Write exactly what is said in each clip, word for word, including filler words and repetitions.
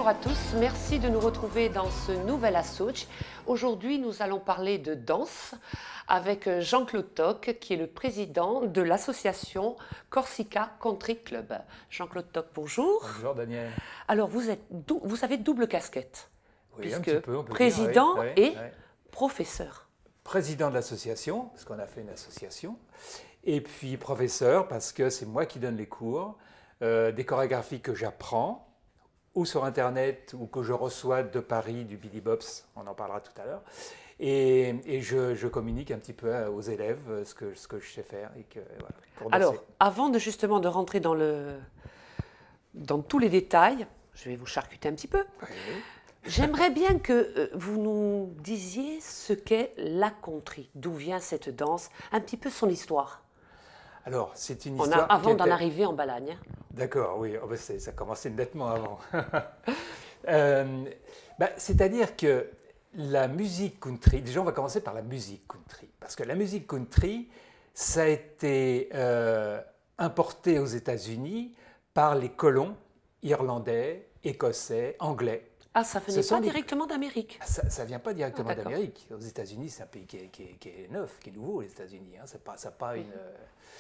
bonjour à tous, merci de nous retrouver dans ce nouvel Associ. Aujourd'hui, nous allons parler de danse avec Jean-Claude Toc, qui est le président de l'association Corsica Country Club. Jean-Claude Toc, bonjour. Bonjour Daniel. Alors, vous, êtes dou- vous avez double casquette, Oui, un puisque petit peu, on peut président dire, oui, oui, et oui. professeur. Président de l'association, parce qu'on a fait une association, et puis professeur, parce que c'est moi qui donne les cours, euh, des chorégraphies que j'apprends, ou sur Internet, ou que je reçois de Paris, du Billy Bob's, on en parlera tout à l'heure, et, et je, je communique un petit peu aux élèves ce que, ce que je sais faire. Et que, voilà, pour danser. Alors, avant de justement de rentrer dans, le, dans tous les détails, je vais vous charcuter un petit peu. Oui. J'aimerais bien que euh, vous nous disiez ce qu'est la country, d'où vient cette danse, un petit peu son histoire. Alors, c'est une On a, histoire... avant qui d'en était- arriver en Balagne. D'accord, oui, oh, ben, c'est- ça commençait nettement avant. Euh, bah, c'est-à-dire que la musique country, déjà on va commencer par la musique country, parce que la musique country, ça a été euh, importé aux États-Unis par les colons irlandais, écossais, anglais. Ah, ça Ce venait sont pas des- directement d'Amérique. Ça ne vient pas directement Ah, d'accord. d'Amérique. Aux États-Unis, c'est un pays qui est, qui est- qui est neuf, qui est nouveau, les États-Unis. Hein. C'est pas, ça a pas une. euh,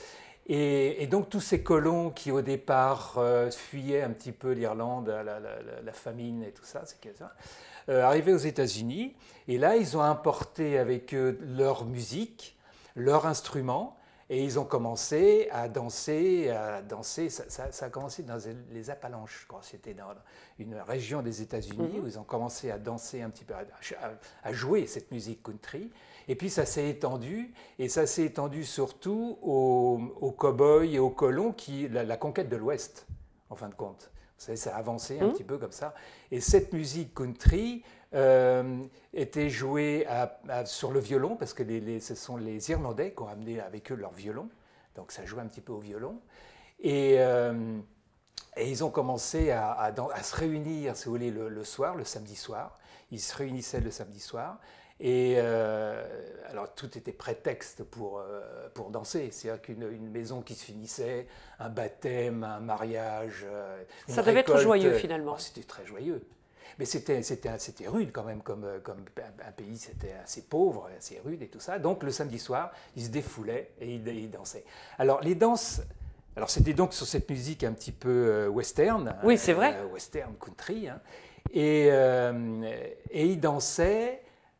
Et, et donc tous ces colons qui au départ euh, fuyaient un petit peu l'Irlande, la, la- la- la famine et tout ça, c'est que ça, euh, arrivaient aux États-Unis. Et là, ils ont importé avec eux leur musique, leurs instruments. Et ils ont commencé à danser, à danser. Ça, ça- ça a commencé dans les Appalaches, je crois. C'était dans une région des États-Unis où ils ont commencé à danser un petit peu, à, à- à jouer cette musique country. Et puis ça s'est étendu, et ça s'est étendu surtout aux, aux cow-boys et aux colons, qui, la, la conquête de l'Ouest, en fin de compte. Vous savez, ça a avancé un Mhm. petit peu comme ça. Et cette musique country euh, était jouée à- à- sur le violon, parce que les- les- ce sont les Irlandais qui ont amené avec eux leur violon. Donc ça jouait un petit peu au violon. Et, euh, et ils ont commencé à, à dan- à se réunir, si vous voulez, le, le soir, le samedi soir. Ils se réunissaient le samedi soir. Et euh, alors tout était prétexte pour, euh, pour danser. C'est-à-dire qu'une une maison qui se finissait, un baptême, un mariage. euh, une Ça devait être récolte. joyeux, finalement. Oh, c'était très joyeux. Mais c'était c'était c'était rude quand même, comme, comme un pays, c'était assez pauvre, assez rude et tout ça. Donc le samedi soir, ils se défoulaient et ils, ils dansaient. Alors les danses, alors c'était donc sur cette musique un petit peu euh, western. Oui, c'est vrai. euh, western country. Hein. Et, euh, et ils dansaient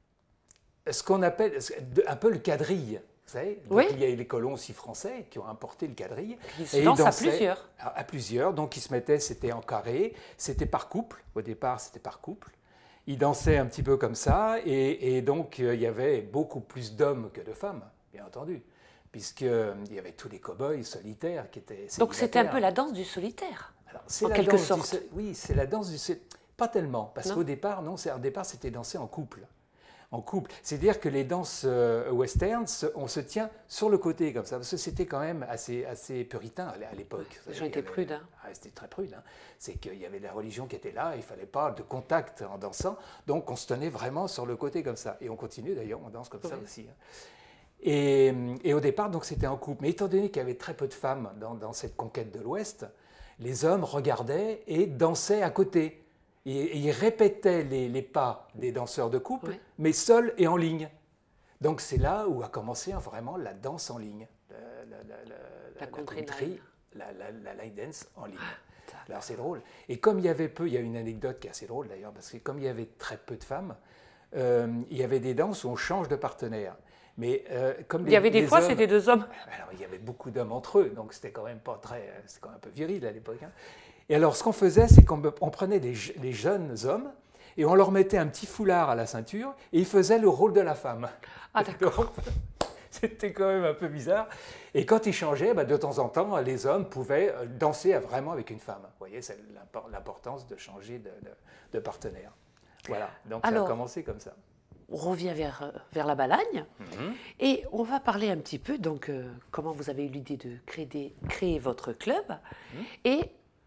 ce qu'on appelle un peu le quadrille. Vous savez, donc Oui. il y a eu les colons aussi français qui ont importé le quadrille. Ils se Et ils dansent à dansaient plusieurs. À, à plusieurs, donc ils se mettaient, c'était en carré, c'était par couple. Au départ, c'était par couple. Ils dansaient un petit peu comme ça, et, et donc euh, il y avait beaucoup plus d'hommes que de femmes, bien entendu, puisqu'il y avait tous les cow-boys solitaires qui étaient. Donc c'était un peu célibataires. la danse du solitaire. Alors, c'est en la quelque danse du sorte. sol- oui, c'est la danse du sol- Pas tellement, parce Non. qu'au départ, non, c'est- au départ, c'était dansé en couple. En couple. C'est-à-dire que les danses euh, western, se- on se tient sur le côté comme ça, parce que c'était quand même assez, assez puritain à l'é- à l'époque. Vous Les savez, gens il y étaient avait- prudes, hein. Ah, c'était très prude. Hein. C'est qu'il y avait la religion qui était là, il ne fallait pas de contact en dansant, donc on se tenait vraiment sur le côté comme ça. Et on continue d'ailleurs, on danse comme ça Oui. aussi. hein. Et, et au départ, donc c'était en couple. Mais étant donné qu'il y avait très peu de femmes dans, dans cette conquête de l'Ouest, les hommes regardaient et dansaient à côté. Et, et ils répétaient les, les pas des danseurs de couple, Oui. mais seuls et en ligne. Donc c'est là où a commencé hein, vraiment la danse en ligne. La, la- la- la- La la country country, line. la, la- la line dance en ligne. Alors c'est drôle. Et comme il y avait peu, il y a une anecdote qui est assez drôle d'ailleurs, parce que comme il y avait très peu de femmes, euh, il y avait des danses où on change de partenaire. Mais euh, comme Il les- y avait des les fois, hommes- c'était deux hommes. alors, il y avait beaucoup d'hommes entre eux, donc c'était quand même pas très, c'était quand même un peu viril à l'époque. hein. Et alors, ce qu'on faisait, c'est qu'on on prenait les, je- les jeunes hommes et on leur mettait un petit foulard à la ceinture et ils faisaient le rôle de la femme. Ah, d'accord. Donc, c'était quand même un peu bizarre. Et quand ils changeaient, bah, de temps en temps, les hommes pouvaient euh, danser vraiment avec une femme. Vous voyez, c'est l'impor- l'importance de changer de, de- de partenaire. Voilà, donc Alors, ça a commencé comme ça. On revient vers, euh, vers la Balagne Mhm. et on va parler un petit peu, donc, euh, comment vous avez eu l'idée de créer, des- créer votre club et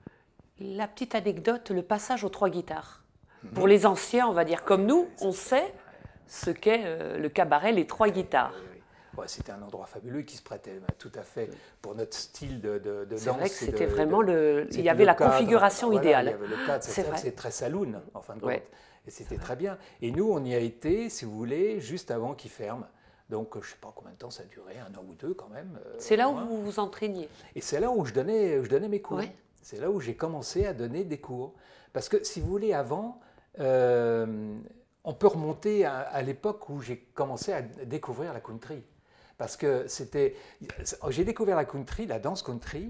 la petite anecdote, le passage aux trois guitares. Pour les anciens, on va dire comme nous, on sait ce qu'est euh, le cabaret, les trois guitares. Oui, oui. Ouais, c'était un endroit fabuleux qui se prêtait tout à fait pour notre style de, de, de danse. C'est vrai que c'était de, vraiment de, le... Il y avait la cadre, configuration voilà, idéale. Il y avait le cadre, c'est vrai. C'est très saloon, en fin de compte. Ouais. Et c'était très bien. Et nous, on y a été, si vous voulez, juste avant qu'il ferme. Donc, je ne sais pas combien de temps ça a duré, un an ou deux quand même. Euh, c'est là où vous vous entraîniez. Et c'est là où je donnais, je donnais mes cours. Ouais. C'est là où j'ai commencé à donner des cours. Parce que, si vous voulez, avant, euh, on peut remonter à, à l'époque où j'ai commencé à découvrir la country. Parce que c'était... J'ai découvert la country, la danse country,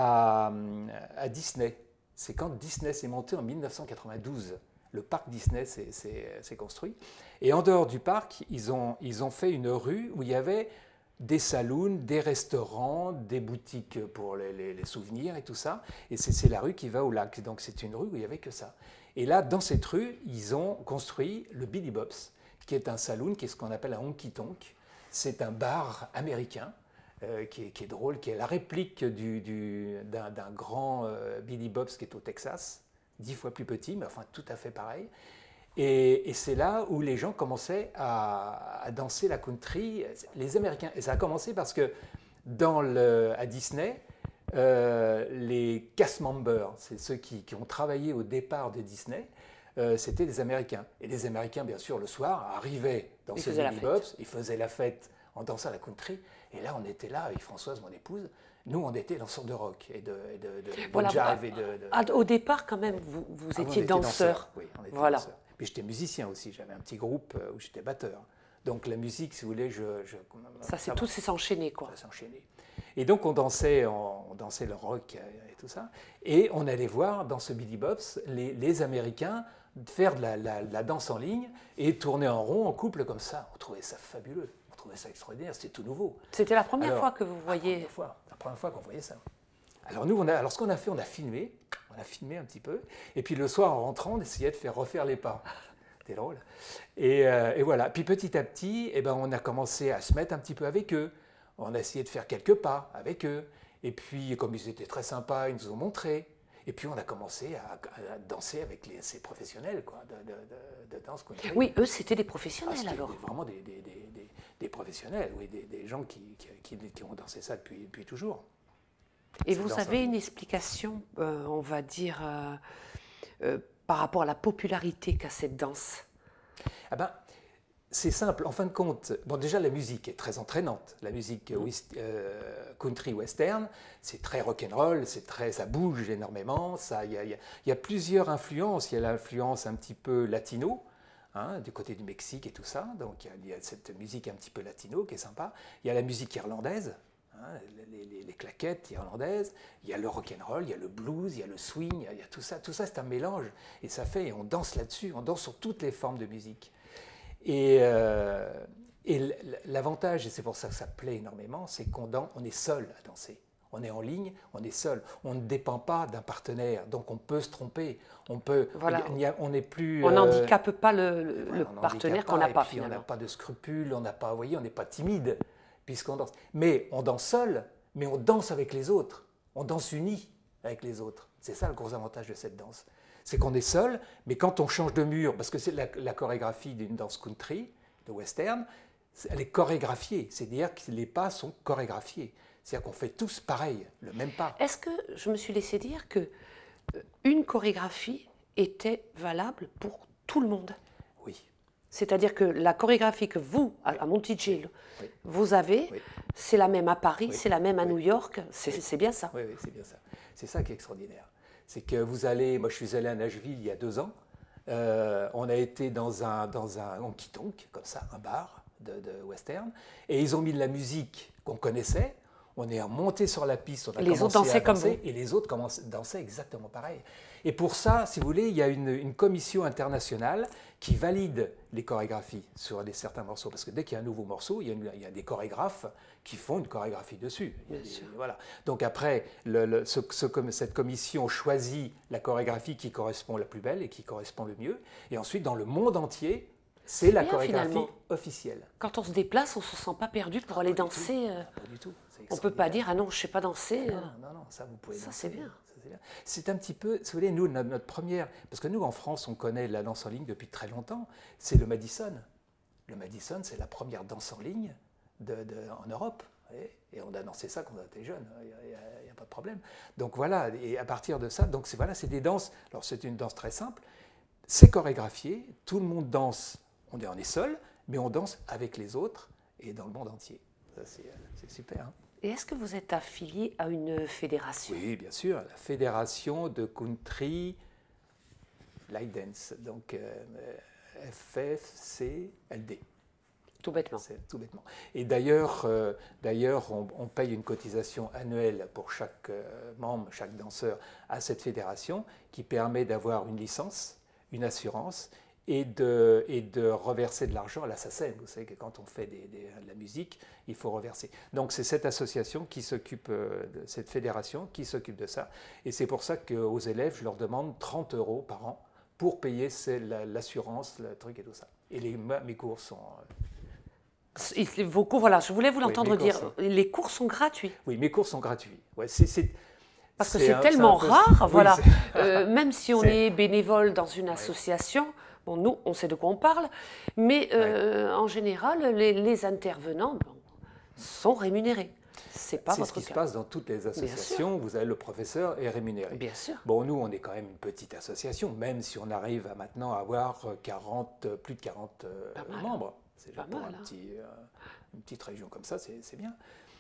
à, à Disney. C'est quand Disney s'est monté en mille neuf cent quatre-vingt-douze. Le parc Disney s'est construit. Et en dehors du parc, ils ont, ils ont fait une rue où il y avait des saloons, des restaurants, des boutiques pour les, les, les souvenirs et tout ça. Et c'est la rue qui va au lac. Donc c'est une rue où il n'y avait que ça. Et là, dans cette rue, ils ont construit le Billy Bob's, qui est un saloon, qui est ce qu'on appelle un honky-tonk. C'est un bar américain euh, qui, est, qui est drôle, qui est la réplique du, du, d'un grand euh, Billy Bob's qui est au Texas. Dix fois plus petit, mais enfin tout à fait pareil. Et, et c'est là où les gens commençaient à, à danser la country, les Américains. Et ça a commencé parce que dans le, à Disney, euh, les cast members, c'est ceux qui, qui ont travaillé au départ de Disney, euh, c'était des Américains. Et les Américains, bien sûr, le soir, arrivaient dans ce Billy Bob's, ils faisaient la fête en dansant la country. Et là, on était là avec Françoise, mon épouse. Nous, on était danseurs de rock et de, et de, de, voilà, de jive. Et de, de... Au départ, quand même, vous, vous ah, étiez on danseur. danseur. Oui, on était voilà. danseur. Puis j'étais musicien aussi. J'avais un petit groupe où j'étais batteur. Donc la musique, si vous voulez, je... je ça, c'est tout, c'est s'enchaîner, quoi. Ça s'enchaîner. Et donc, on dansait, on, on dansait le rock et tout ça. Et on allait voir, dans ce Billy Bob's, les, les Américains faire de la, la, la danse en ligne et tourner en rond, en couple, comme ça. On trouvait ça fabuleux. On trouvait ça extraordinaire. C'était tout nouveau. C'était la première Alors, fois que vous voyez... La première fois, la première fois qu'on voyait ça. Alors nous, on a, alors ce qu'on a fait, on a filmé, on a filmé un petit peu, et puis le soir en rentrant, on essayait de faire refaire les pas. C'était drôle. Et, euh, et voilà. Puis petit à petit, eh ben, on a commencé à se mettre un petit peu avec eux. On a essayé de faire quelques pas avec eux. Et puis, comme ils étaient très sympas, ils nous ont montré. Et puis on a commencé à, à danser avec les, ces professionnels quoi, de, de, de, de danse country. Oui, eux, c'était des professionnels ah, alors. Des, vraiment des, des, des, des, des professionnels, oui, des, des gens qui, qui, qui ont dansé ça depuis, depuis toujours. Et vous avez une explication, euh, on va dire, euh, euh, par rapport à la popularité qu'a cette danse? Ah ben, c'est simple. En fin de compte, bon, déjà la musique est très entraînante. La musique mmh. euh, country western, c'est très rock'n'roll, c'est très, ça bouge énormément. Ça, il y a, y a, y a plusieurs influences. Il y a l'influence un petit peu latino. Hein, du côté du Mexique et tout ça, donc il y, y a cette musique un petit peu latino qui est sympa. Il y a la musique irlandaise, hein, les, les, les claquettes irlandaises, il y a le rock'n'roll, il y a le blues, il y a le swing, il y a, il y a tout ça. Tout ça, c'est un mélange et ça fait, on danse là-dessus, on danse sur toutes les formes de musique. Et, euh, et l'avantage, et c'est pour ça que ça plaît énormément, c'est qu'on on est seul à danser. On est en ligne, on est seul. On ne dépend pas d'un partenaire, donc on peut se tromper. On peut, voilà. y a, on n'est plus. On n'handicape euh, pas le, le, voilà, le partenaire qu'on n'a pas. Puis on n'a pas de scrupules, on n'a pas, vous voyez, on n'est pas timide puisqu'on danse. Mais on danse seul, mais on danse avec les autres. On danse unis avec les autres. C'est ça le gros avantage de cette danse. C'est qu'on est seul, mais quand on change de mur, parce que c'est la, la chorégraphie d'une danse country, de western, elle est chorégraphiée. C'est-à-dire que les pas sont chorégraphiés. C'est-à-dire qu'on fait tous pareil, le même pas. Est-ce que je me suis laissé dire qu'une chorégraphie était valable pour tout le monde? Oui. C'est-à-dire que la chorégraphie que vous, à, à Monticello, oui. Oui. vous avez, oui. c'est la même à Paris, oui. c'est la même à oui. New York, c'est oui. bien ça? Oui, oui c'est bien ça. C'est ça qui est extraordinaire. C'est que vous allez, moi je suis allé à Nashville il y a deux ans, euh, on a été dans un, dans un honky-tonk, comme ça, un bar de, de western, et ils ont mis de la musique qu'on connaissait. On est monté sur la piste, on a les autres dansaient comme vous. Et les autres dansaient exactement pareil. Et pour ça, si vous voulez, il y a une, une commission internationale qui valide les chorégraphies sur des, certains morceaux. Parce que dès qu'il y a un nouveau morceau, il y a, une, il y a des chorégraphes qui font une chorégraphie dessus. Bien des, sûr. Voilà. Donc après, le, le, ce, ce, cette commission choisit la chorégraphie qui correspond la plus belle et qui correspond le mieux. Et ensuite, dans le monde entier, c'est la bien, chorégraphie finalement. officielle. Quand on se déplace, on ne se sent pas perdu pour ah, aller danser. Euh... Pas du tout. On ne peut pas dire, ah non, je ne sais pas danser. Non, non, non, ça vous pouvez Ça, c'est bien. C'est un petit peu, si vous voulez, nous, notre, notre première, parce que nous, en France, on connaît la danse en ligne depuis très longtemps, c'est le Madison. Le Madison, c'est la première danse en ligne de, de, en Europe. Et, et on a dansé ça quand on était jeune, il n'y a, a, a pas de problème. Donc voilà, et à partir de ça, donc c'est voilà, c'est des danses, alors c'est une danse très simple, c'est chorégraphié, tout le monde danse, on est, on est seul, mais on danse avec les autres et dans le monde entier. Ça, c'est super. Hein. Et est-ce que vous êtes affilié à une fédération? Oui, bien sûr, la Fédération de Country Light Dance, donc euh, F F C L D. Tout bêtement. Tout bêtement. Et d'ailleurs, euh, d'ailleurs on, on paye une cotisation annuelle pour chaque euh, membre, chaque danseur à cette fédération qui permet d'avoir une licence, une assurance et de, et de reverser de l'argent à la S A C E M. Vous savez que quand on fait des, des, de la musique, il faut reverser. Donc c'est cette association qui s'occupe, euh, de cette fédération qui s'occupe de ça. Et c'est pour ça qu'aux élèves, je leur demande trente euros par an pour payer l'assurance, le truc et tout ça. Et les, mes cours sont... Euh, Vos cours, voilà, je voulais vous l'entendre oui, dire, sont... les cours sont gratuits. Oui, mes cours sont gratuits. Ouais, c'est, c'est, Parce que c'est tellement peu... rare, oui, voilà. euh, même si on est... est bénévole dans une oui. association, bon, nous, on sait de quoi on parle, mais euh, ouais. en général, les, les intervenants bon, sont rémunérés. C'est pas votre ce qui cas. se passe dans toutes les associations. Vous avez le professeur est rémunéré. Bien sûr. Bon, nous, on est quand même une petite association, même si on arrive à maintenant à avoir quarante, plus de quarante euh, membres. C'est déjà pour un petit, euh, une petite région comme ça, c'est bien.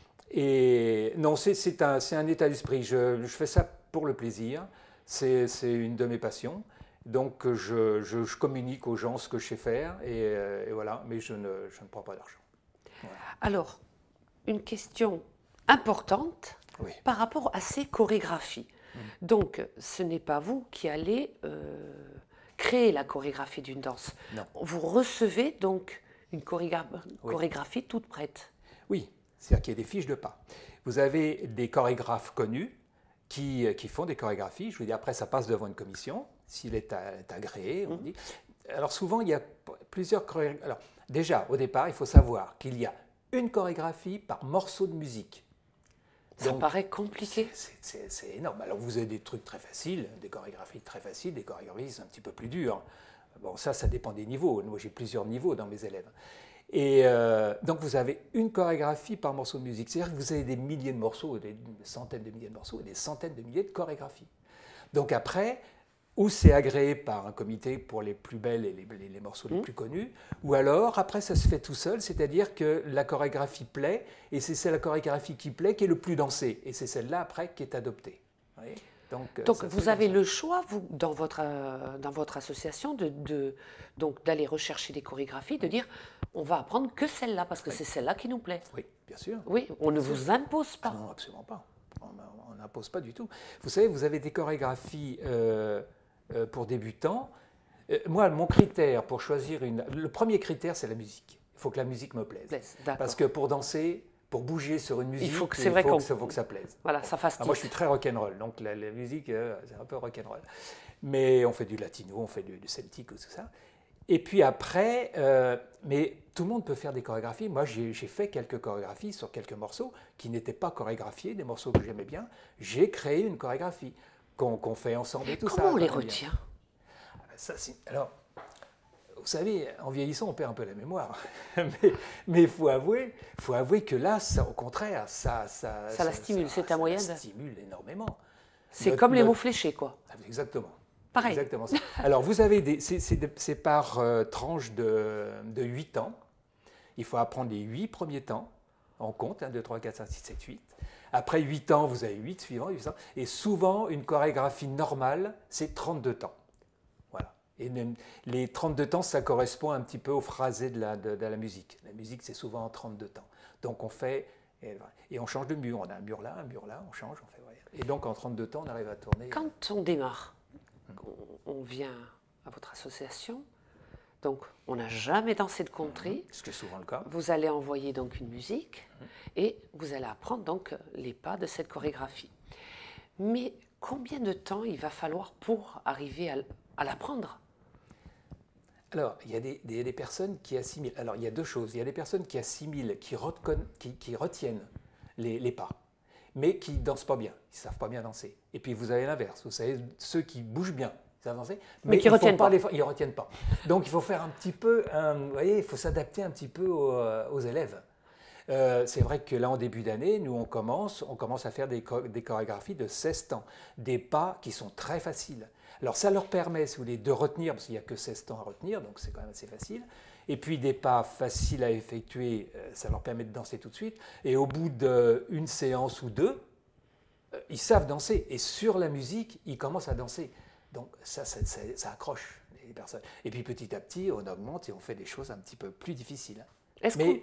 Et non, c'est un, un état d'esprit. Je, je fais ça pour le plaisir. C'est une de mes passions. Donc, je, je, je communique aux gens ce que je sais faire. Et, et voilà, mais je ne, je ne prends pas d'argent. Voilà. Alors, une question importante oui. par rapport à ces chorégraphies. Mmh. Donc, ce n'est pas vous qui allez euh, créer la chorégraphie d'une danse. Non. Vous recevez donc une chorégra oui. chorégraphie toute prête. Oui, c'est-à-dire qu'il y a des fiches de pas. Vous avez des chorégraphes connus qui, qui font des chorégraphies. Je vous dis, après, ça passe devant une commission. S'il est, est agréé, on mmh. dit. Alors, souvent, il y a plusieurs chorégraphies. Alors, déjà, au départ, il faut savoir qu'il y a une chorégraphie par morceau de musique. Ça Donc, paraît compliqué. C'est énorme. Alors, vous avez des trucs très faciles, des chorégraphies très faciles, des chorégraphies un petit peu plus dures. Bon, ça, ça dépend des niveaux. Moi, j'ai plusieurs niveaux dans mes élèves. Et euh, donc, vous avez une chorégraphie par morceau de musique. C'est-à-dire que vous avez des milliers de morceaux, des centaines de milliers de morceaux, et des centaines de milliers de chorégraphies. Donc après, ou c'est agréé par un comité pour les plus belles et les, les, les morceaux mmh. les plus connus, ou alors, après, ça se fait tout seul, c'est-à-dire que la chorégraphie plaît, et c'est la chorégraphie qui plaît qui est le plus dansée. Et c'est celle-là, après, qui est adoptée. Vous voyez ? Donc, donc vous avez le choix, vous, dans votre, euh, dans votre association, d'aller de, de, rechercher des chorégraphies, de dire on va apprendre que celle-là, parce que oui. c'est celle-là qui nous plaît. Oui, bien sûr. Oui, on bien ne sûr. vous impose pas. Ah non, absolument pas. On n'impose pas du tout. Vous savez, vous avez des chorégraphies euh, euh, pour débutants. Euh, moi, mon critère pour choisir une... Le premier critère, c'est la musique. Il faut que la musique me plaise. plaise parce que pour danser... Pour bouger sur une musique, il faut que, il vrai faut que, ça, faut que ça plaise. Voilà, ça fasse. Moi, je suis très rock'n'roll, donc la, la musique, euh, c'est un peu rock'n'roll. Mais on fait du latino, on fait du, du celtique, tout ça. Et puis après, euh, mais tout le monde peut faire des chorégraphies. Moi, j'ai fait quelques chorégraphies sur quelques morceaux qui n'étaient pas chorégraphiés, des morceaux que j'aimais bien. J'ai créé une chorégraphie qu'on qu'on fait ensemble et tout Comment ça. Comment on les retient? Ça, alors, vous savez, en vieillissant, on perd un peu la mémoire. Mais il faut avouer, faut avouer que là, ça, au contraire, ça... Ça, ça, ça la stimule, c'est un moyen de... Ça stimule énormément. C'est comme les mots fléchés, quoi. Exactement. Pareil. Exactement ça. Alors, vous avez des... C'est par euh, tranche de, de huit ans. Il faut apprendre les huit premiers temps, en compte, un, deux, trois, quatre, cinq, six, sept, huit. Après huit ans, vous avez huit suivants, huit ans. Et souvent, une chorégraphie normale, c'est trente-deux temps. Et les trente-deux temps, ça correspond un petit peu au phrasé de la, de, de la musique. La musique, c'est souvent en trente-deux temps. Donc on fait, et, et on change de mur. On a un mur là, un mur là, on change, on fait. Ouais. Et donc en trente-deux temps, on arrive à tourner. Quand on démarre, hum. on, on vient à votre association, donc on n'a jamais dansé de country. Ce qui est souvent le cas. Vous allez envoyer donc une musique hum. et vous allez apprendre donc les pas de cette chorégraphie. Mais combien de temps il va falloir pour arriver à, à l'apprendre ? Alors, il y a des, des, des personnes qui assimilent. Alors, il y a deux choses. Il y a des personnes qui assimilent, qui, qui, qui retiennent les, les pas, mais qui ne dansent pas bien. Ils ne savent pas bien danser. Et puis, vous avez l'inverse. Vous savez, ceux qui bougent bien, ils savent danser, mais, mais qui ne retiennent pas. Les, ils ne retiennent pas. Donc, il faut faire un petit peu, un, vous voyez, il faut s'adapter un petit peu aux, aux élèves. Euh, c'est vrai que là, en début d'année, nous, on commence, on commence à faire des, des chorégraphies de seize temps, des pas qui sont très faciles. Alors, ça leur permet, si vous voulez, de retenir, parce qu'il n'y a que seize temps à retenir, donc c'est quand même assez facile. Et puis, des pas faciles à effectuer, ça leur permet de danser tout de suite. Et au bout d'une séance ou deux, ils savent danser. Et sur la musique, ils commencent à danser. Donc, ça, ça, ça, ça accroche les personnes. Et puis, petit à petit, on augmente et on fait des choses un petit peu plus difficiles. Est-ce que...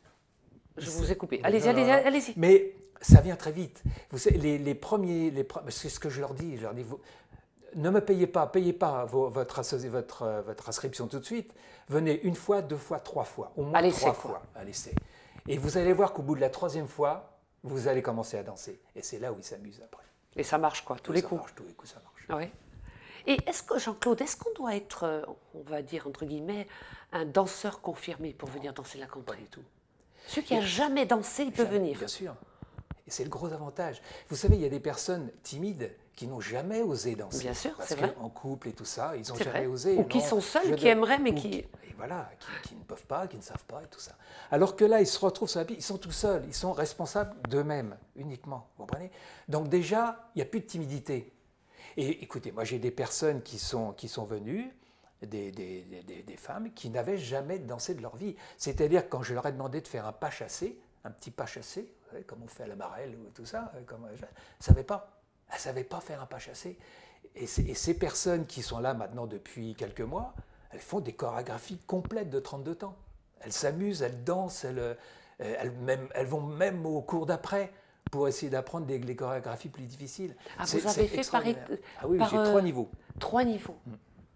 Je vous ai coupé. Allez-y, non, non, allez-y, allez-y. Mais ça vient très vite. Vous savez, les, les premiers, les, c'est ce que je leur dis. Je leur dis, vous, ne me payez pas, payez pas vos, votre, votre, votre inscription tout de suite. Venez une fois, deux fois, trois fois, au moins à trois fois à l'essai. Et vous allez voir qu'au bout de la troisième fois, vous allez commencer à danser. Et c'est là où ils s'amusent après. Et ça marche quoi, tous et les ça coups. Marche, tous les coups, ça marche. Oui. Et est-ce que, Jean-Claude, est-ce qu'on doit être, on va dire entre guillemets, un danseur confirmé pour venir danser la country? Pas du tout. Celui qui n'a jamais dansé, il peut jamais, venir. Bien sûr. Et c'est le gros avantage. Vous savez, il y a des personnes timides qui n'ont jamais osé danser. Bien sûr, c'est vrai. Parce qu'en couple et tout ça, ils n'ont jamais vrai. osé. Ou qui non, sont seuls, qui ne... aimeraient, mais Ou qui... qui... Et voilà, qui, qui ne peuvent pas, qui ne savent pas et tout ça. Alors que là, ils se retrouvent sur la piste, ils sont tout seuls, ils sont responsables d'eux-mêmes, uniquement. Vous comprenez? Donc déjà, il n'y a plus de timidité. Et écoutez, moi j'ai des personnes qui sont, qui sont venues, des, des, des, des femmes, qui n'avaient jamais dansé de leur vie. C'est-à-dire quand je leur ai demandé de faire un pas chassé, un petit pas chassé, vous savez, comme on fait à la marelle ou tout ça, comme, je ne savais pas. Elles ne savaient pas faire un pas chassé. Et, et ces personnes qui sont là maintenant depuis quelques mois, elles font des chorégraphies complètes de trente-deux temps. Elles s'amusent, elles dansent, elles, elles, même, elles vont même au cours d'après pour essayer d'apprendre des, des chorégraphies plus difficiles. Ah, vous avez fait par... Ah oui, par j'ai euh, trois niveaux. Trois niveaux. Mm.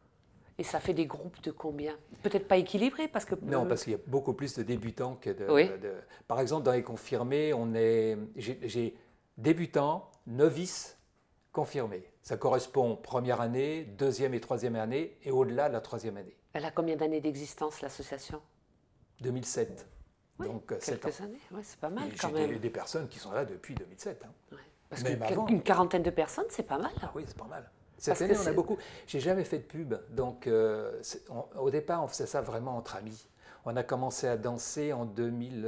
Et ça fait des groupes de combien? Peut-être pas équilibrés parce que... Non, parce qu'il y a beaucoup plus de débutants que de... Oui. de par exemple, dans les confirmés, on est... J'ai débutants, novices, confirmés. Ça correspond première année, deuxième et troisième année, et au-delà de la troisième année. Elle a combien d'années d'existence, l'association? deux mille sept. Oui, donc quelques ans. années, ouais, c'est pas mal et quand même. J'ai des personnes qui sont là depuis deux mille sept. Hein. Ouais. Parce qu'une quarantaine de personnes, c'est pas mal. Ah oui, c'est pas mal. Cette année, on a beaucoup. J'ai jamais fait de pub, donc euh, on, au départ, on faisait ça vraiment entre amis. On a commencé à danser en deux mille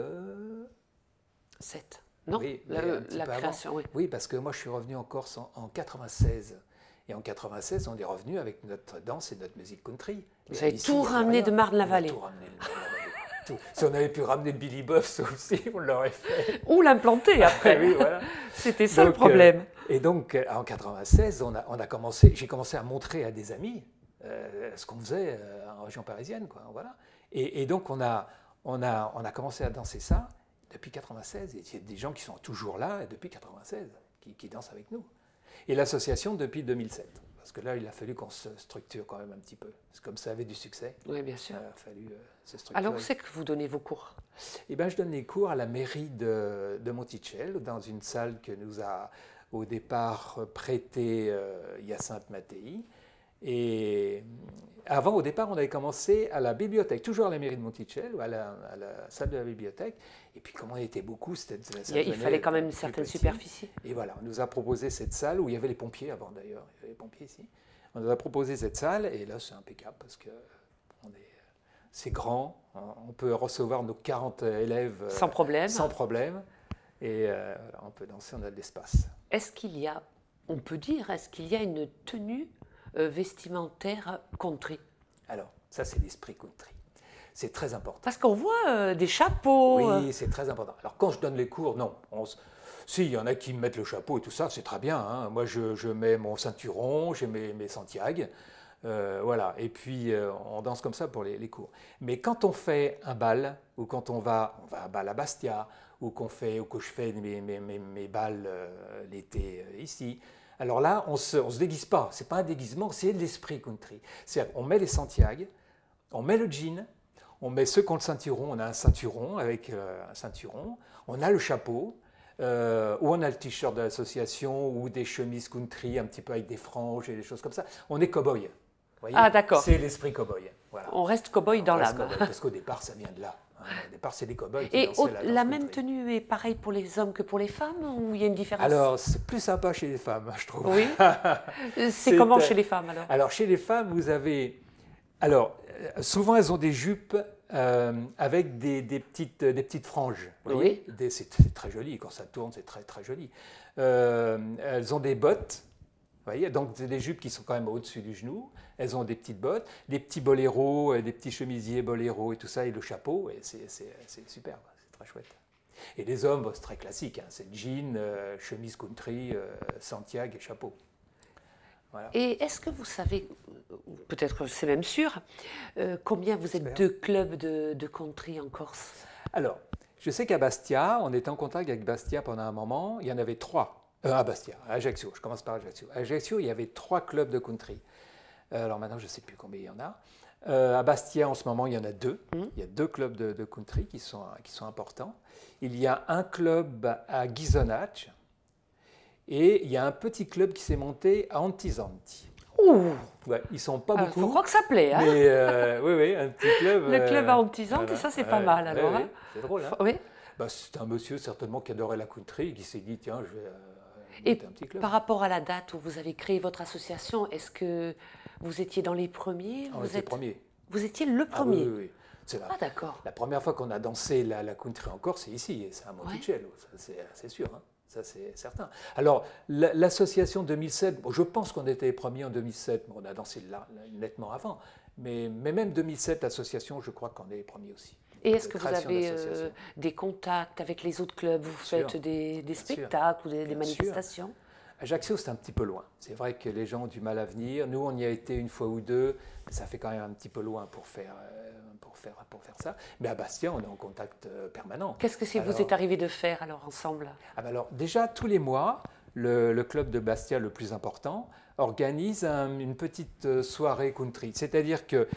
sept. Non, oui, la, la création, oui. Oui, parce que moi, je suis revenu en Corse en, en quatre-vingt-seize. Et en quatre-vingt-seize, on est revenu avec notre danse et notre musique country. Vous avez tout ramené de Marne-la-Vallée. Tout ramené de Marne-la-Vallée. Si on avait pu ramener le Billy Buff aussi, on l'aurait fait. Ou l'implanter après. Oui, voilà. C'était ça donc, le problème. Euh, et donc, en quatre-vingt-seize, on a, on a commencé, j'ai commencé à montrer à des amis euh, ce qu'on faisait euh, en région parisienne, quoi. Voilà. Et, et donc, on a, on, a, on a commencé à danser ça depuis quatre-vingt-seize. Et il y a des gens qui sont toujours là depuis quatre-vingt-seize, qui, qui dansent avec nous. Et l'association depuis deux mille sept. Parce que là, il a fallu qu'on se structure quand même un petit peu. C'est comme ça avait du succès. Oui, bien sûr. Il a fallu euh, se structurer. Alors, où c'est que vous donnez vos cours? Eh bien, je donne les cours à la mairie de, de Monticello, dans une salle que nous a au départ prêtée euh, Hyacinthe Mattei. Et avant, au départ, on avait commencé à la bibliothèque, toujours à la mairie de Monticello, à la, à la salle de la bibliothèque. Et puis, comme on était beaucoup, c'était il, il fallait quand même une certaine petit. superficie. Et voilà, on nous a proposé cette salle où il y avait les pompiers avant d'ailleurs. Il y avait les pompiers ici. On nous a proposé cette salle et là, c'est impeccable parce que c'est grand. On peut recevoir nos quarante élèves sans problème. Sans problème. Et euh, on peut danser, on a de l'espace. Est-ce qu'il y a, on peut dire, est-ce qu'il y a une tenue euh, vestimentaire country? Alors, ça, c'est l'esprit country. C'est très important. Parce qu'on voit euh, des chapeaux. Oui, c'est très important. Alors, quand je donne les cours, non. On se... Si, il y en a qui me mettent le chapeau et tout ça, c'est très bien. Hein. Moi, je, je mets mon ceinturon, j'ai mes, mes Santiago. Euh, voilà. Et puis, euh, on danse comme ça pour les, les cours. Mais quand on fait un bal, ou quand on va, on va à bal à Bastia, ou, qu'on fait, ou que je fais mes, mes, mes, mes balles euh, l'été euh, ici, alors là, on ne se, on se déguise pas. Ce n'est pas un déguisement, c'est l'esprit country. C'est-à-dire on met les Santiago, on met le jean, on met ceux qui ont le ceinturon, on a un ceinturon avec euh, un ceinturon, on a le chapeau, euh, ou on a le t-shirt de l'association, ou des chemises country un petit peu avec des franges et des choses comme ça. On est cow-boy. Ah d'accord. C'est l'esprit cow-boy. Voilà. On reste cow-boy dans l'âme. Parce qu'au départ, ça vient de là. Au départ, c'est des cow-boys qui Et dansaient au, la, la même tenue est pareille pour les hommes que pour les femmes, ou il y a une différence? Alors, c'est plus sympa chez les femmes, je trouve. Oui. C'est comment chez les femmes alors? Alors, chez les femmes, vous avez Alors, euh, souvent, elles ont des jupes euh, avec des, des petites, des petites franges. Vous voyez, Oui. c'est c'est très joli. Quand ça tourne, c'est très, très joli. Euh, elles ont des bottes. Vous voyez, donc c'est des jupes qui sont quand même au-dessus du genou. Elles ont des petites bottes, des petits boléros, euh, des petits chemisiers boléros et tout ça, et le chapeau. Et c'est super, c'est très chouette. Et les hommes, bon, c'est très classique. Hein, c'est jean, euh, chemise country, euh, Santiago et chapeau. Voilà. Et est-ce que vous savez, peut-être que c'est même sûr, euh, combien vous êtes de clubs de, de country en Corse? Alors, je sais qu'à Bastia, on était en contact avec Bastia pendant un moment, il y en avait trois. Euh, à Bastia, à Ajaccio, je commence par Ajaccio. À Ajaccio, il y avait trois clubs de country. Euh, alors maintenant, je ne sais plus combien il y en a. Euh, à Bastia, en ce moment, il y en a deux. Mmh. Il y a deux clubs de, de country qui sont, qui sont importants. Il y a un club à Ghisonaccia et il y a un petit club qui s'est monté à Antizanti. Ouh. Ouais, ils sont pas ah, beaucoup. Il faut croire que ça plaît. Hein, mais euh, oui, oui, un petit club. Le club euh, à Antizanti, voilà. Ça c'est pas ouais, mal alors. Ouais, hein. ouais, c'est drôle. Hein. Oui. Bah, c'est un monsieur certainement qui adorait la country et qui s'est dit tiens, je vais euh, et monter un petit club. Par rapport à la date où vous avez créé votre association, est-ce que vous étiez dans les premiers? On vous était êtes... premier. Vous étiez le premier. Ah, oui, oui, oui. C'est la, ah d'accord. La première fois qu'on a dansé la, la country en Corse, c'est ici, c'est à Monticello, ouais. c'est sûr. Hein. Ça, c'est certain. Alors, l'association deux mille sept, bon, je pense qu'on était les premiers en deux mille sept, mais on a dansé là, là, nettement avant. Mais, mais même deux mille sept, l'association, je crois qu'on est les premiers aussi. Et est-ce que vous avez euh, des contacts avec les autres clubs? Vous faites sûr, des, des spectacles sûr. ou des, des manifestations? Sûr. Ajaccio, c'est un petit peu loin. C'est vrai que les gens ont du mal à venir. Nous, on y a été une fois ou deux, mais ça fait quand même un petit peu loin pour faire, euh, pour faire, pour faire ça. Mais à Bastia, on est en contact euh, permanent. Qu'est-ce que c'est vous est arrivé de faire alors ensemble? ah ben alors, déjà, tous les mois, le, le club de Bastia, le plus important, organise un, une petite soirée country. C'est-à-dire que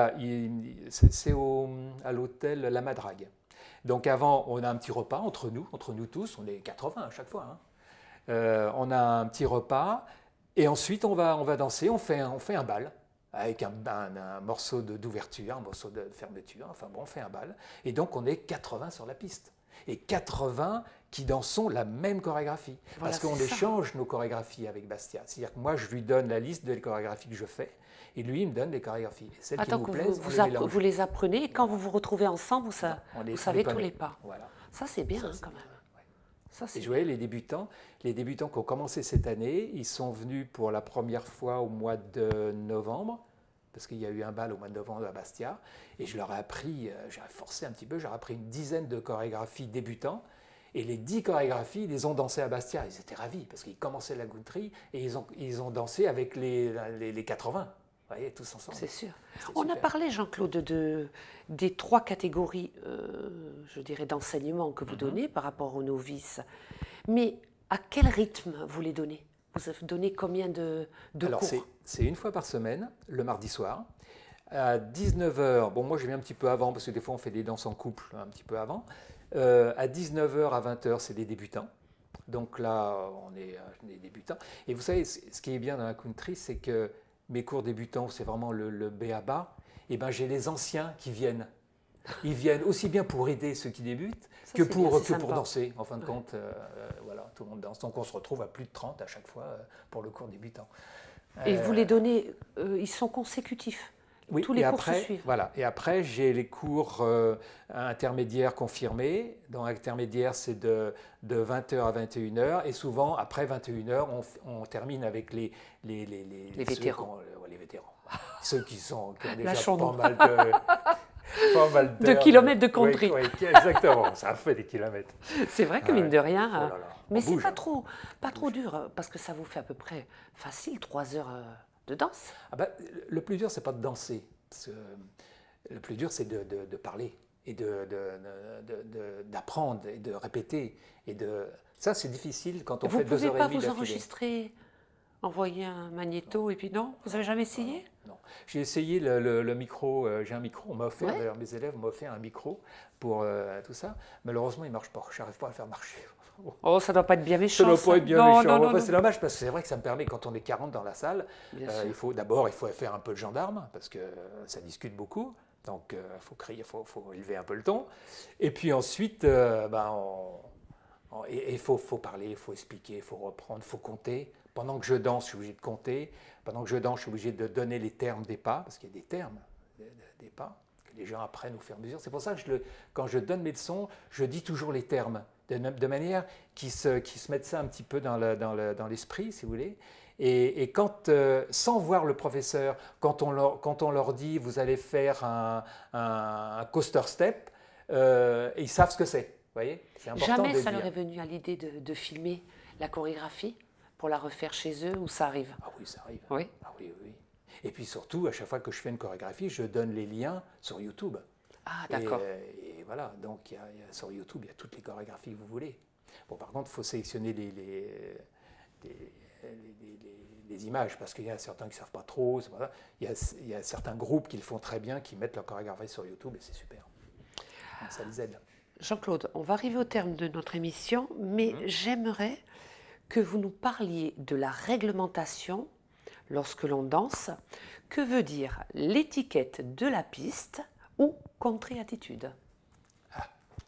c'est à l'hôtel La Madrague. Donc avant, on a un petit repas entre nous, entre nous tous, on est quatre-vingts à chaque fois. Hein. Euh, on a un petit repas et ensuite on va, on va danser, on fait un, on fait un bal avec un, un, un morceau d'ouverture, un morceau de fermeture, enfin bon, on fait un bal. Et donc on est quatre-vingts sur la piste. Et quatre-vingts qui dansons la même chorégraphie. Voilà, parce qu'on échange nos chorégraphies avec Bastia. C'est-à-dire que moi, je lui donne la liste des chorégraphies que je fais, et lui, il me donne les chorégraphies. Et celles Attends, qui nous que plaisent, vous, on vous, les, vous les apprenez, et quand vous vous retrouvez ensemble, vous, ça, non, vous savez tous les, les pas. Voilà. Ça, c'est bien, ça, hein, quand bien. même. Ça, et je voyais les débutants, les débutants qui ont commencé cette année, ils sont venus pour la première fois au mois de novembre, parce qu'il y a eu un bal au mois de novembre à Bastia, et je leur ai appris, j'ai forcé un petit peu, j'ai appris une dizaine de chorégraphies débutants, et les dix chorégraphies, ils les ont dansées à Bastia. Ils étaient ravis, parce qu'ils commençaient la country, et ils ont, ils ont dansé avec les, les, les quatre-vingts, vous voyez, tous ensemble. C'est sûr. On super. a parlé, Jean-Claude, de, de, des trois catégories, euh, je dirais, d'enseignement que vous mm-hmm. donnez par rapport aux novices. Mais à quel rythme vous les donnez? Vous donnez combien de, de Alors, cours? C'est une fois par semaine, le mardi soir. À dix-neuf heures, bon, moi je viens un petit peu avant, parce que des fois on fait des danses en couple un petit peu avant. Euh, à dix-neuf heures à vingt heures, c'est des débutants. Donc là, on est euh, des débutants. Et vous savez, ce qui est bien dans la country, c'est que mes cours débutants, c'est vraiment le, le B A B A. Et ben, j'ai les anciens qui viennent. Ils viennent aussi bien pour aider ceux qui débutent ça, que, pour, bien, que pour danser. En fin de ouais. compte, euh, voilà, tout le monde danse. Donc on se retrouve à plus de trente à chaque fois euh, pour le cours débutant. Et euh, vous les donnez, euh, ils sont consécutifs? Oui, tous les et cours après, se suivent. Voilà. Et après, j'ai les cours euh, intermédiaires confirmés. Dans l'intermédiaire, c'est de, de vingt heures à vingt et une heures. Et souvent, après vingt et une heures, on, on termine avec les, les, les, les, les vétérans. Ont, ouais, les vétérans. Ceux qui, sont, qui ont déjà La pas mal de... Pas mal de kilomètres de country. Oui, oui, exactement, ça fait des kilomètres. C'est vrai que, mine de rien, oh là là, mais c'est pas trop, pas trop dur, parce que ça vous fait à peu près facile, trois heures de danse. Ah ben, le plus dur, c'est pas de danser. Parce que le plus dur, c'est de, de, de parler et d'apprendre de, de, de, de, et de répéter. Et de... Ça, c'est difficile quand on vous fait deux heures et demie d'affilée. Vous ne pouvez pas vous enregistrer, envoyer un magnéto non. et puis non? Vous n'avez jamais essayé? Non. non. J'ai essayé le, le, le micro, euh, j'ai un micro, on m'a offert, ouais. d'ailleurs mes élèves m'ont offert un micro pour euh, tout ça. Malheureusement, il ne marche pas, je n'arrive pas à le faire marcher. Oh, ça ne doit pas être bien méchant. Ça ne doit pas être bien non, méchant. Non, non, enfin, non. C'est dommage parce que c'est vrai que ça me permet, quand on est quarante dans la salle, euh, il faut d'abord il faut faire un peu de gendarme parce que ça discute beaucoup. Donc il euh, faut crier, il faut, faut élever un peu le ton. Et puis ensuite, euh, ben, on, on, il faut, faut parler, il faut expliquer, il faut reprendre, il faut compter. Pendant que je danse, je suis obligé de compter. Pendant que je danse, je suis obligé de donner les termes des pas parce qu'il y a des termes. de, de, des pas, que les gens apprennent au fur et à mesure. C'est pour ça que je le, quand je donne mes leçons, je dis toujours les termes, de, de manière qu'ils se, qu'ils se mettent ça un petit peu dans, le, dans, le, dans l'esprit, si vous voulez. Et, et quand, euh, sans voir le professeur, quand on leur, quand on leur dit vous allez faire un, un, un coaster step, euh, ils savent ce que c'est. Vous voyez, c'est important. Jamais de ça dire. leur est venu à l'idée de, de filmer la chorégraphie pour la refaire chez eux, ou ça arrive? Ah oui, ça arrive. Oui. Ah oui, oui. Et puis surtout, à chaque fois que je fais une chorégraphie, je donne les liens sur YouTube. Ah, d'accord. Et, et voilà, donc il y a, il y a, sur YouTube, il y a toutes les chorégraphies que vous voulez. Bon, par contre, il faut sélectionner les, les, les, les, les, les images, parce qu'il y a certains qui ne savent pas trop. Voilà. Il, y a, il y a certains groupes qui le font très bien, qui mettent leur chorégraphie sur YouTube, et c'est super. Donc, ça les aide. Jean-Claude, on va arriver au terme de notre émission, mais mmh. j'aimerais que vous nous parliez de la réglementation lorsque l'on danse. Que veut dire l'étiquette de la piste ou country-attitude? Ah.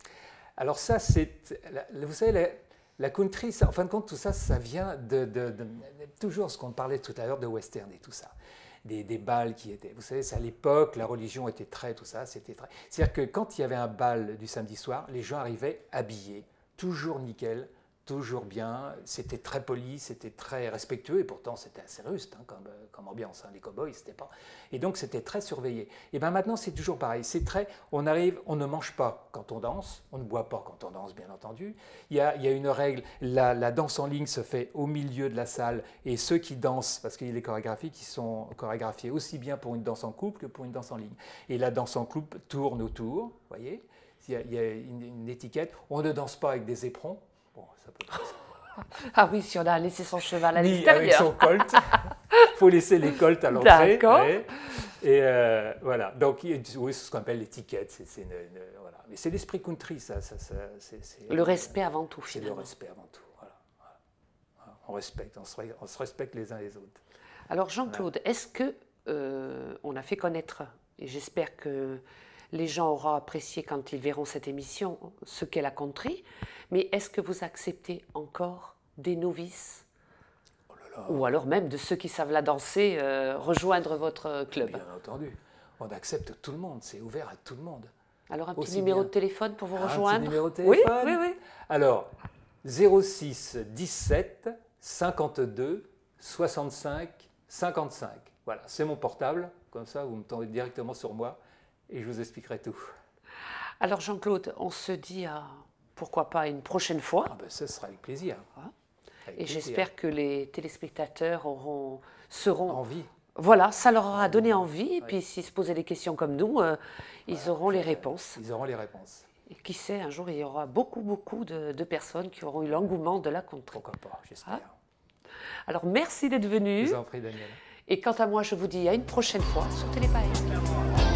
Alors ça, c'est, vous savez, la, la country, ça, en fin de compte, tout ça, ça vient de, de, de, de toujours ce qu'on parlait tout à l'heure de western et tout ça. Des, des bals qui étaient, vous savez, c'est à l'époque, la religion était très, tout ça, c'était très... C'est-à-dire que quand il y avait un bal du samedi soir, les gens arrivaient habillés, toujours nickel, toujours bien, c'était très poli, c'était très respectueux, et pourtant c'était assez ruste hein, comme, comme ambiance, hein, les cow-boys, c'était pas... Et donc c'était très surveillé. Et bien maintenant c'est toujours pareil, c'est très... On arrive, on ne mange pas quand on danse, on ne boit pas quand on danse, bien entendu. Il y a, il y a une règle, la, la danse en ligne se fait au milieu de la salle, et ceux qui dansent, parce qu'il y a les chorégraphies qui sont chorégraphiées aussi bien pour une danse en couple que pour une danse en ligne. Et la danse en couple tourne autour, vous voyez, il y a, il y a une, une étiquette, on ne danse pas avec des éperons. Bon, ça peut ah oui, si on a laissé son cheval à ni l'extérieur. Avec son colt. Il faut laisser les colts à l'entrée. D'accord. Et, et euh, voilà. Donc, oui, c'est ce qu'on appelle l'étiquette. C'est, c'est une, une, voilà. Mais c'est l'esprit country, ça. ça, ça c'est, c'est, le respect avant tout, c'est finalement. le respect avant tout. Voilà. Voilà. On respecte, on se, on se respecte les uns les autres. Alors, Jean-Claude, voilà. Est-ce que euh, on a fait connaître, et j'espère que les gens auront apprécié quand ils verront cette émission ce qu'est la country, mais est-ce que vous acceptez encore des novices oh là là. Ou alors même de ceux qui savent la danser euh, rejoindre votre club? Bien entendu, on accepte tout le monde, c'est ouvert à tout le monde. Alors un petit Aussi numéro bien. de téléphone pour vous un rejoindre? Petit numéro de téléphone. Oui, oui, oui. Alors zéro six dix-sept cinquante-deux soixante-cinq cinquante-cinq. Voilà, c'est mon portable, comme ça vous me tombez directement sur moi. Et je vous expliquerai tout. Alors Jean-Claude, on se dit à, pourquoi pas une prochaine fois. Ah ben, ce sera avec plaisir. Voilà. Avec et plaisir. j'espère que les téléspectateurs auront, seront... Envie. Voilà, ça leur aura donné envie. Et ouais. puis s'ils se posaient des questions comme nous, euh, ils voilà, auront les réponses. Ils auront les réponses. Et qui sait, un jour, il y aura beaucoup, beaucoup de, de personnes qui auront eu l'engouement de la country. Pourquoi pas, j'espère. Ah. Alors merci d'être venu. Je vous en prie, Daniel. Et quant à moi, je vous dis à une prochaine fois sur Télépaïen.